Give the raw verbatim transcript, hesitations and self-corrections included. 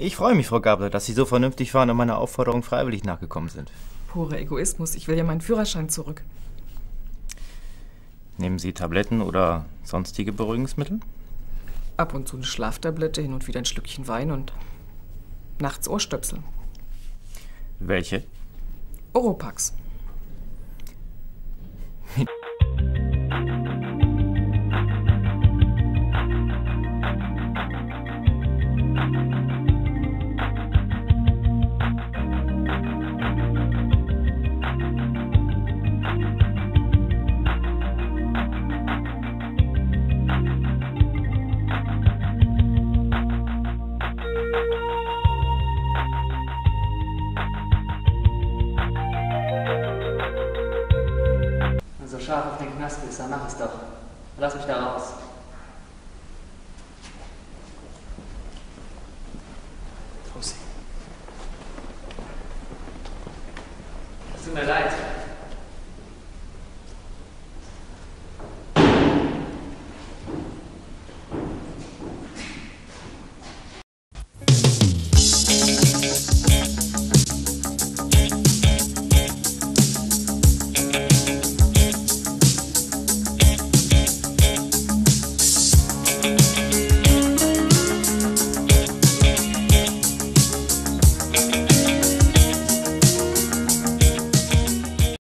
Ich freue mich, Frau Gabler, dass Sie so vernünftig waren und meiner Aufforderung freiwillig nachgekommen sind. Purer Egoismus. Ich will ja meinen Führerschein zurück. Nehmen Sie Tabletten oder sonstige Beruhigungsmittel? Ab und zu eine Schlaftablette, hin und wieder ein Schlückchen Wein und nachts Ohrstöpsel. Welche? Oropax. So scharf auf den Knast bist, dann mach es doch. Lass mich da raus.